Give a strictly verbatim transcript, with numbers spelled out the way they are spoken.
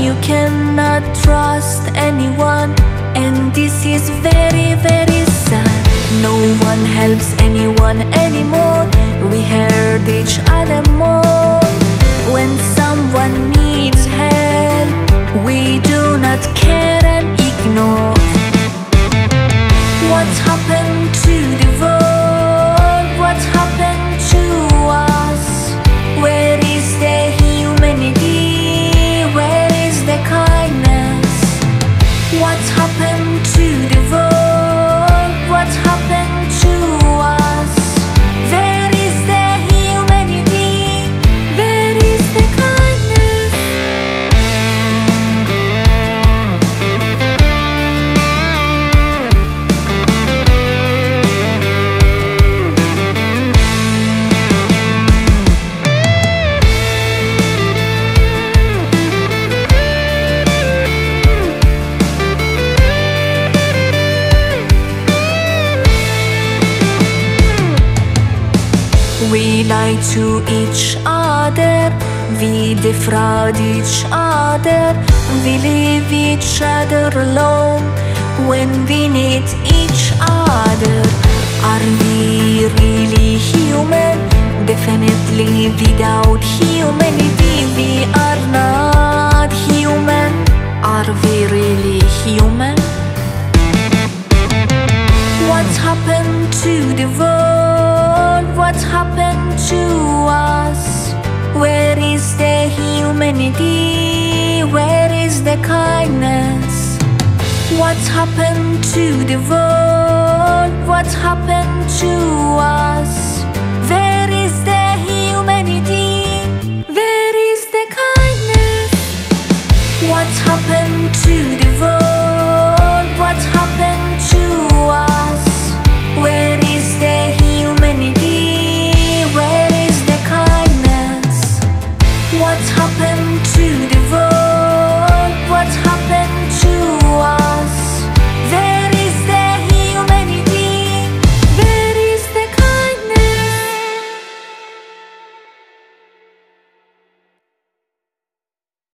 You cannot trust anyone, and this is very, very sad. No one helps anyone anymore. We hurt each other more. When someone needs help, we do not care and ignore. What happened to the world? What happened to us? Where is the humanity? Where is the kindness? What happened to the world? What happened to us? Where is the humanity? Where is the kindness? We lie to each other, we defraud each other, we leave each other alone when we need each other. Are we really human? Definitely without humanity we are not human. Are we really human? What happened to the world? What happened to us? Where is the humanity? Where is the kindness? What happened to the world? What happened to us?